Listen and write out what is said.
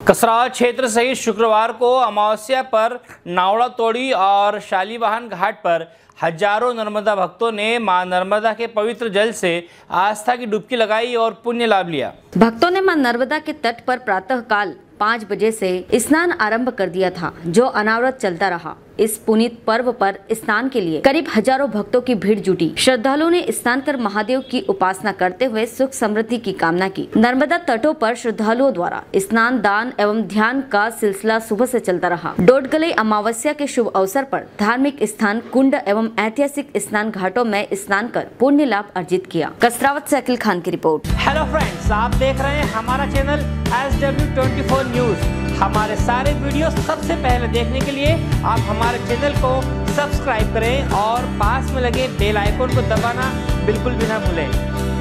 कसरावद क्षेत्र सहित शुक्रवार को अमावस्या पर नावड़ा तोड़ी और शालीवाहन घाट पर हजारों नर्मदा भक्तों ने मां नर्मदा के पवित्र जल से आस्था की डुबकी लगाई और पुण्य लाभ लिया। भक्तों ने मां नर्मदा के तट पर प्रातःकाल 5 बजे से स्नान आरंभ कर दिया था, जो अनावरत चलता रहा। इस पुनीत पर्व पर स्नान के लिए करीब हजारों भक्तों की भीड़ जुटी। श्रद्धालुओं ने स्नान कर महादेव की उपासना करते हुए सुख समृद्धि की कामना की। नर्मदा तटों पर श्रद्धालुओं द्वारा स्नान, दान एवं ध्यान का सिलसिला सुबह से चलता रहा। डोडगले अमावस्या के शुभ अवसर पर धार्मिक स्थान, कुंड एवं ऐतिहासिक स्नान घाटों में स्नान कर पुण्य लाभ अर्जित किया। कसरावद से अखिल खान की रिपोर्ट। हेलो फ्रेंड्स, आप देख रहे हैं हमारा चैनल SW24 न्यूज। हमारे सारे वीडियो सबसे पहले देखने के लिए आप हमारे चैनल को सब्सक्राइब करें और पास में लगे बेल आइकन को दबाना बिल्कुल भी ना भूलें।